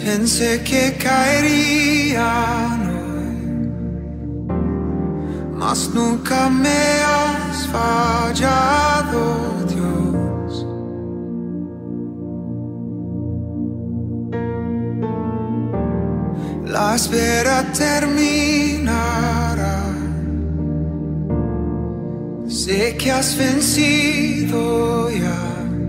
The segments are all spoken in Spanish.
Pensé que caerían hoy, mas nunca me has fallado, Dios. La espera terminará. Sé que has vencido ya.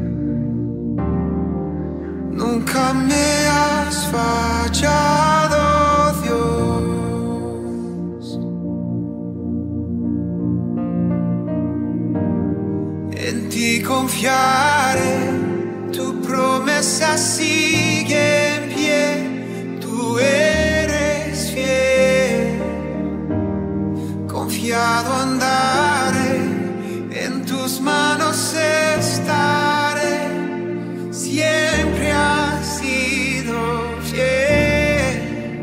Nunca me has fallado, Dios. En ti confiaré, tu promesa sigue en pie, tú eres fiel. Confiado andaré, en tus manos estaré, siempre has sido fiel.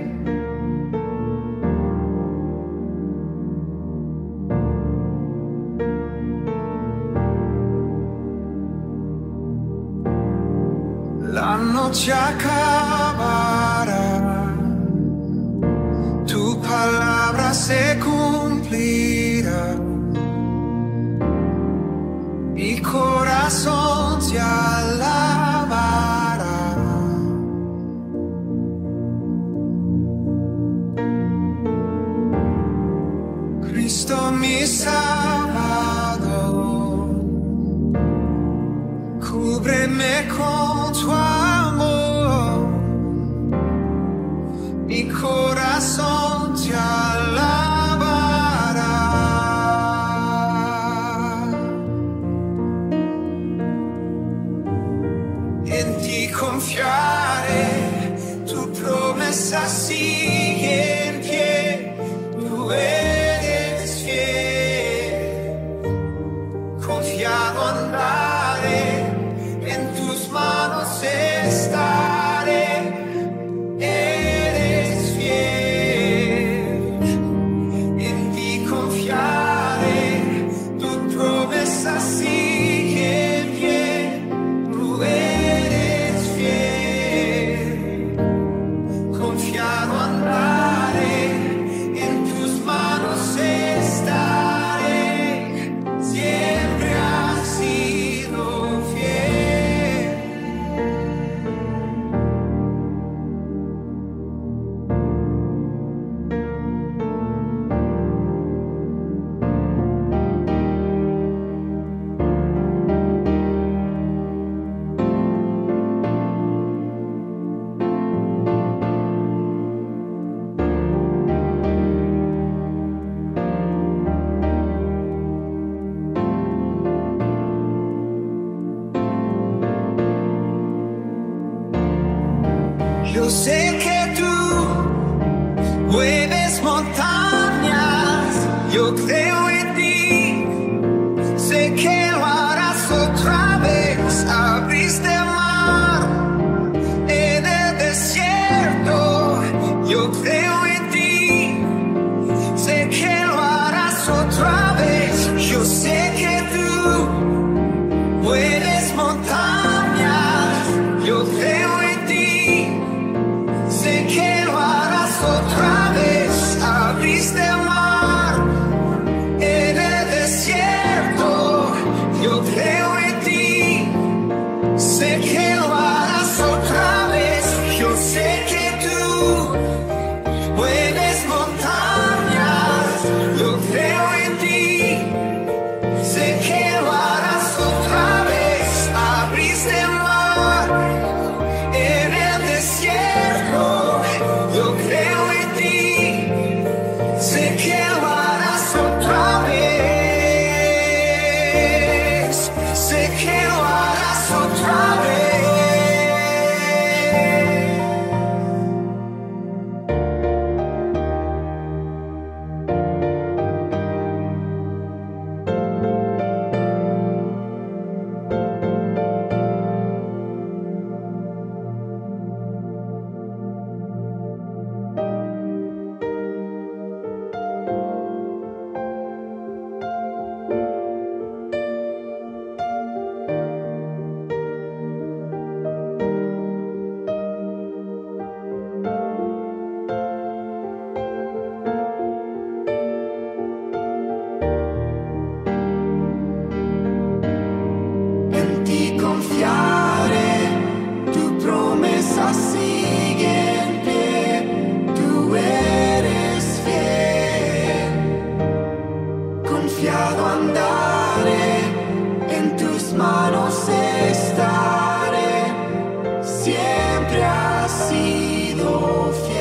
La noche acabará, tu palabra se cumplirá. Mi corazón te alabará. Cristo mi Salvador, cúbreme con tu amor. Mi corazón te alabará. En ti confiaré, tu promesa sigue en pie, tú eres fiel. Confiado andaré, en tus manos estaré, eres fiel. En ti confiaré, tu promesa sigue en pie, tú eres fiel. Confiado andaré, en tus manos estaré, siempre has sido fiel. Yo sé que tú mueves montañas, yo creo en ti. Sé que lo harás otra vez. Abriste el mar en el desierto, yo creo en ti. Sé que lo harás otra vez. Yo sé que tú mueves montañas, yo creo en ti. Sé que lo harás otra vez. Abriste el mar sido fiel.